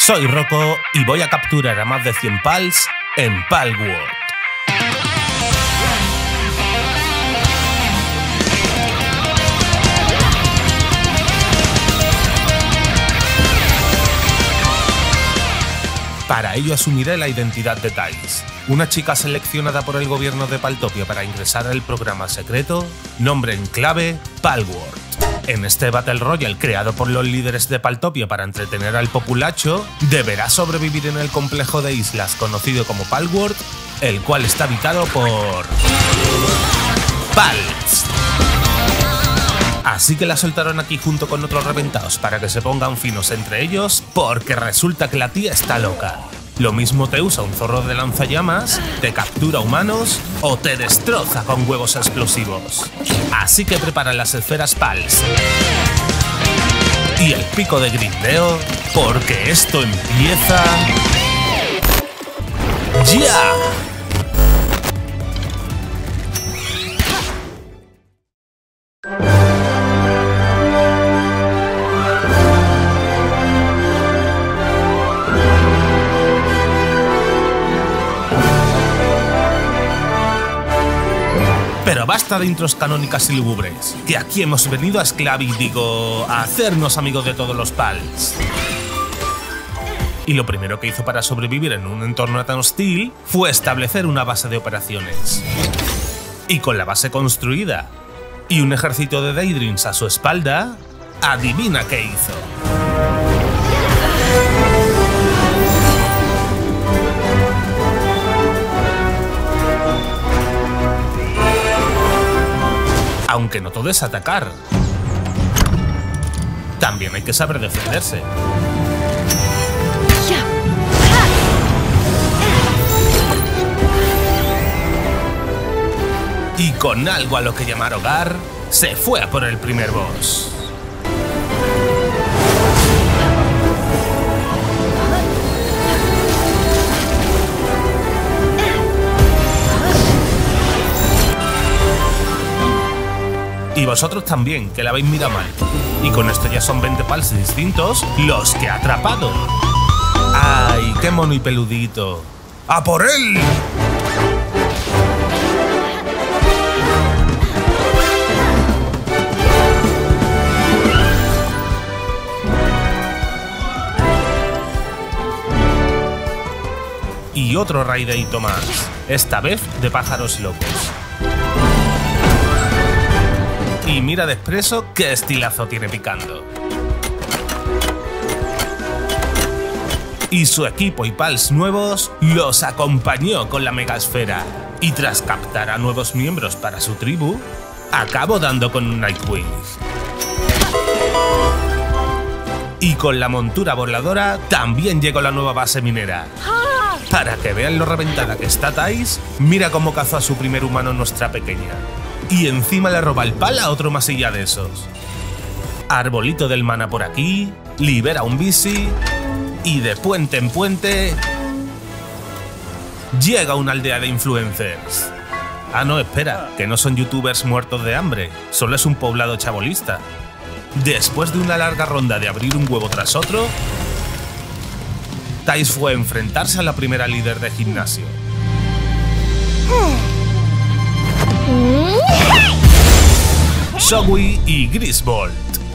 Soy Rocco y voy a capturar a más de 100 pals en Palworld. Para ello asumiré la identidad de Thais, una chica seleccionada por el gobierno de Paltopia para ingresar al programa secreto, nombre en clave Palworld. En este Battle Royale creado por los líderes de Paltopia para entretener al populacho, deberá sobrevivir en el complejo de islas conocido como Palworld, el cual está habitado por Pals. Así que la soltaron aquí junto con otros reventados para que se pongan finos entre ellos, porque resulta que la tía está loca. Lo mismo te usa un zorro de lanzallamas, te captura humanos o te destroza con huevos explosivos. Así que prepara las esferas Pals y el pico de grindeo, porque esto empieza ¡ya! Pero basta de intros canónicas y lúgubres, que aquí hemos venido a a hacernos amigos de todos los Pals. Y lo primero que hizo para sobrevivir en un entorno tan hostil fue establecer una base de operaciones. Y con la base construida y un ejército de Daedrins a su espalda, adivina qué hizo. Aunque no todo es atacar. También hay que saber defenderse. Y con algo a lo que llamar hogar, se fue a por el primer boss. Y vosotros también, que la habéis mirado mal. Y con esto ya son 20 pals distintos los que ha atrapado. ¡Ay, qué mono y peludito! ¡A por él! Y otro raideito más, esta vez de pájaros locos. Y mira de expreso qué estilazo tiene picando. Y su equipo y pals nuevos los acompañó con la mega esfera. Y tras captar a nuevos miembros para su tribu, acabó dando con un Nightwing. Y con la montura voladora también llegó la nueva base minera. Para que vean lo reventada que está Thais, mira cómo cazó a su primer humano nuestra pequeña. Y encima le roba el pal a otro masilla de esos. Arbolito del mana por aquí, libera un bici y de puente en puente llega una aldea de influencers. Ah, no, espera, que no son youtubers muertos de hambre, solo es un poblado chabolista. Después de una larga ronda de abrir un huevo tras otro, Thais fue a enfrentarse a la primera líder de gimnasio. Shogui y Griswold.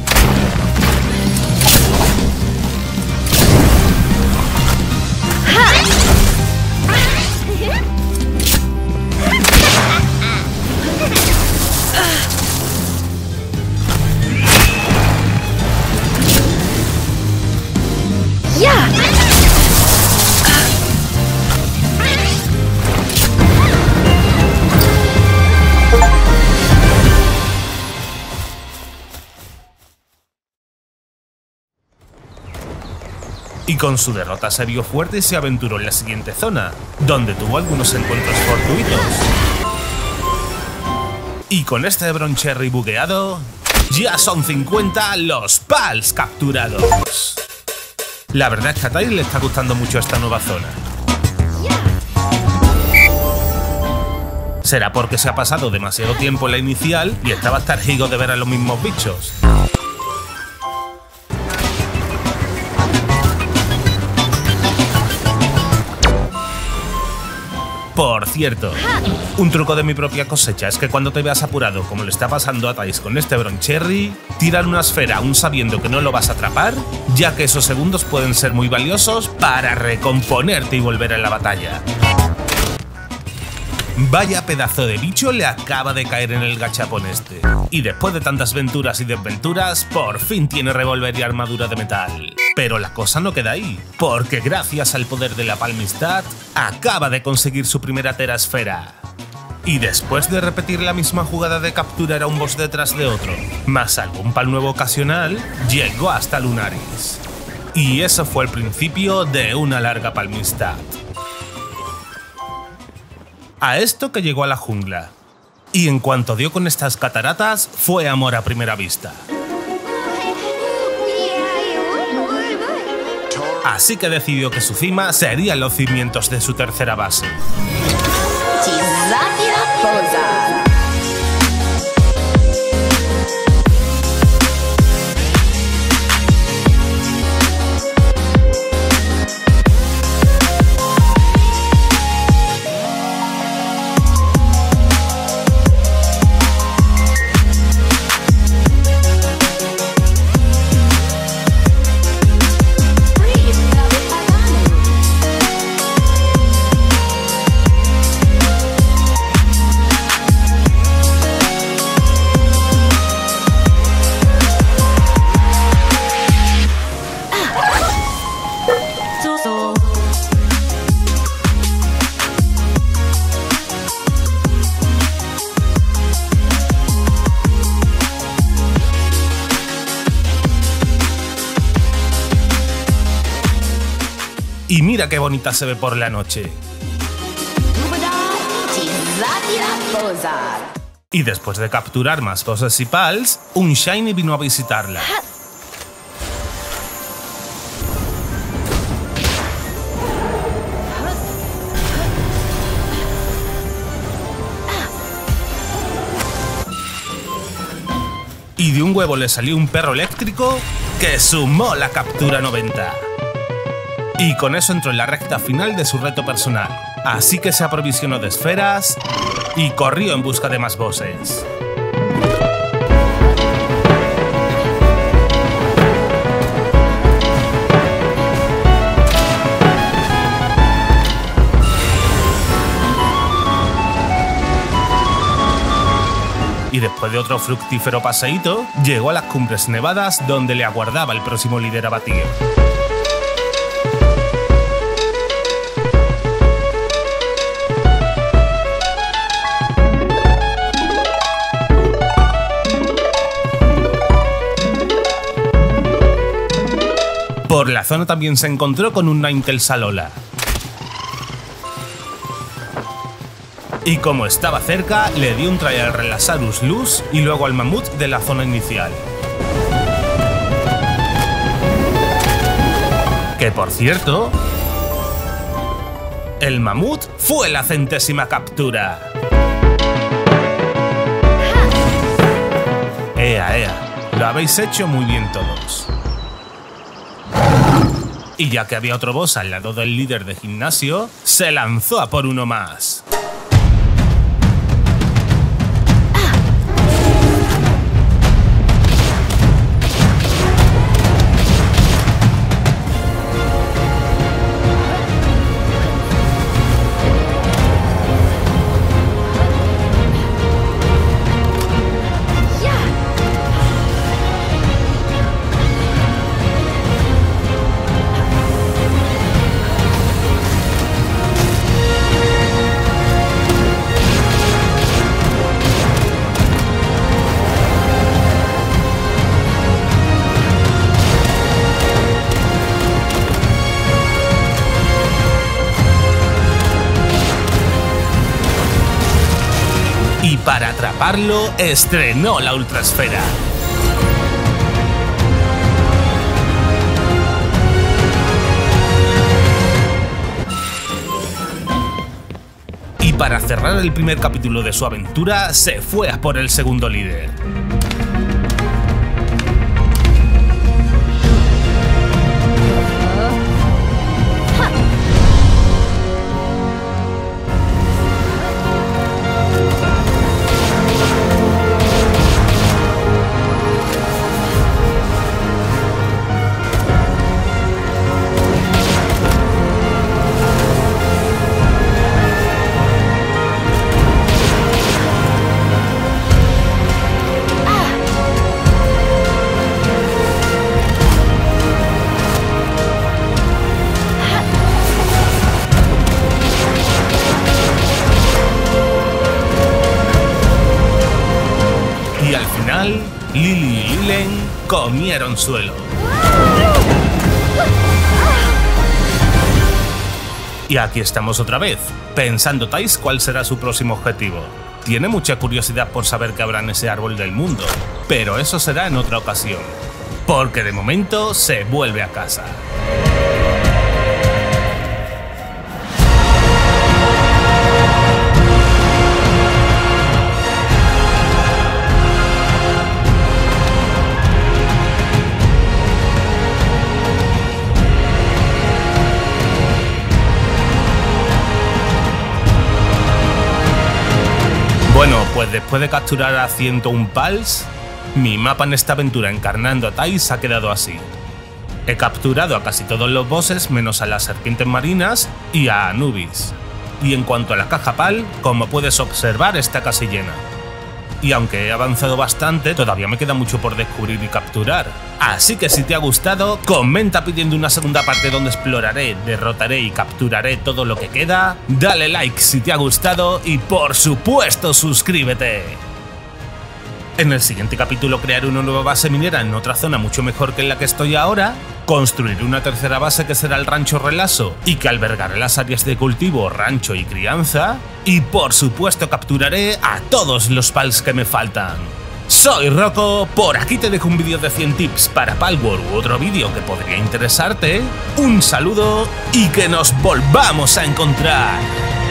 Y con su derrota se vio fuerte y se aventuró en la siguiente zona, donde tuvo algunos encuentros fortuitos. Y con este Broncherry bugueado, ya son 50 los pals capturados. La verdad es que a Thais le está gustando mucho esta nueva zona. Será porque se ha pasado demasiado tiempo en la inicial y estaba hasta harto de ver a los mismos bichos. Por cierto, un truco de mi propia cosecha es que cuando te veas apurado, como le está pasando a Thais con este Broncherry, tirar una esfera aún sabiendo que no lo vas a atrapar, ya que esos segundos pueden ser muy valiosos para recomponerte y volver a la batalla. Vaya pedazo de bicho le acaba de caer en el gachapón este. Y después de tantas venturas y desventuras, por fin tiene revólver y armadura de metal. Pero la cosa no queda ahí, porque gracias al poder de la Palmistad, acaba de conseguir su primera terasfera. Y después de repetir la misma jugada de capturar a un boss detrás de otro, más algún pal nuevo ocasional, llegó hasta Lunaris. Y eso fue el principio de una larga Palmistad. A esto que llegó a la jungla. Y en cuanto dio con estas cataratas, fue amor a primera vista. Así que decidió que su cima serían los cimientos de su tercera base. Y mira qué bonita se ve por la noche. Y después de capturar más cosas y pals, un Shiny vino a visitarla. Y de un huevo le salió un perro eléctrico que sumó la captura 90. Y con eso entró en la recta final de su reto personal, así que se aprovisionó de esferas y corrió en busca de más bosses. Y después de otro fructífero paseíto, llegó a las cumbres nevadas donde le aguardaba el próximo líder a batir. Por la zona también se encontró con un Ninetales Alola. Y como estaba cerca, le dio un try al Relasaurus Luz y luego al mamut de la zona inicial. Que por cierto, el mamut fue la 100ª captura. Ea, lo habéis hecho muy bien todos. Y ya que había otro boss al lado del líder de gimnasio, se lanzó a por uno más. Y para atraparlo, estrenó la Ultra Esfera. Y para cerrar el primer capítulo de su aventura, se fue a por el segundo líder. comieron suelo. Y aquí estamos otra vez, pensando Thais cuál será su próximo objetivo. Tiene mucha curiosidad por saber qué habrá en ese árbol del mundo, pero eso será en otra ocasión, porque de momento se vuelve a casa. Bueno, pues después de capturar a 101 pals, mi mapa en esta aventura encarnando a Thais ha quedado así. He capturado a casi todos los bosses menos a las serpientes marinas y a Anubis. Y en cuanto a la caja pal, como puedes observar está casi llena. Y aunque he avanzado bastante, todavía me queda mucho por descubrir y capturar. Así que si te ha gustado, comenta pidiendo una segunda parte donde exploraré, derrotaré y capturaré todo lo que queda. Dale like si te ha gustado y por supuesto suscríbete. En el siguiente capítulo crearé una nueva base minera en otra zona mucho mejor que en la que estoy ahora, construiré una tercera base que será el Rancho Relaso y que albergará las áreas de cultivo, rancho y crianza, y por supuesto capturaré a todos los pals que me faltan. Soy Rocco, por aquí te dejo un vídeo de 100 tips para Palworld u otro vídeo que podría interesarte, un saludo y que nos volvamos a encontrar.